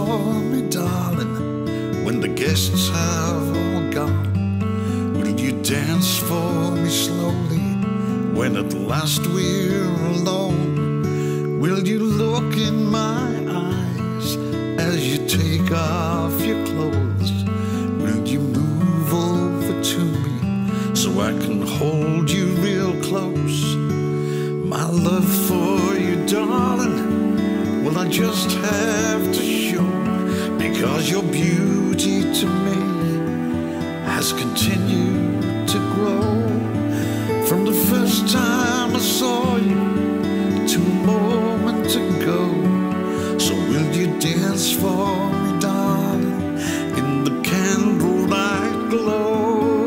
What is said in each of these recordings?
for me, darling, when the guests have all gone? Will you dance for me slowly when at last we're alone? Will you look in my eyes as you take off your clothes? Will you move over to me so I can hold you real close? My love for you, darling, well, I just have to show, because your beauty to me has continued to grow. From the first time I saw you to a moment ago. So will you dance for me, darling, in the candlelight glow?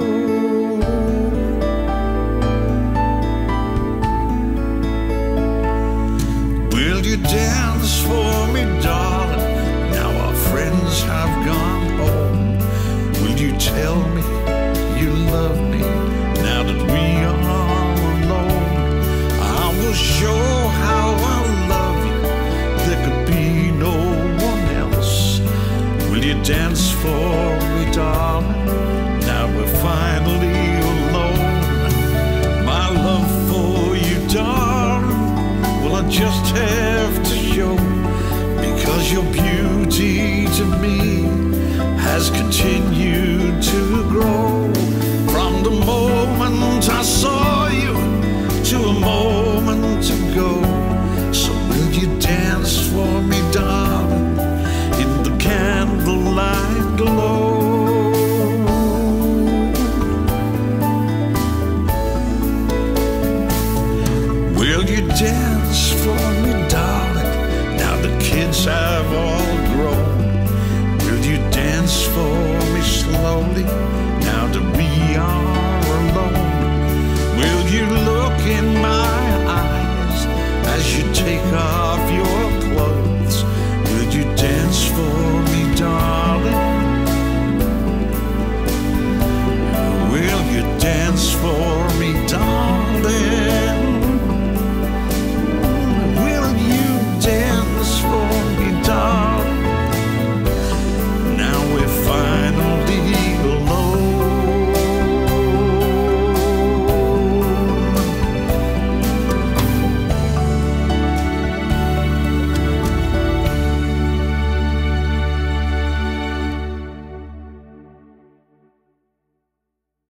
Will you dance for me, darling, now our friends have gone home? Will you tell me you love me now that we are alone? I will show how I love you, there could be no one else. Will you dance for me, darling, now we're finally alone? My love for you, darling, well, I just have to show, because your beauty to me has continued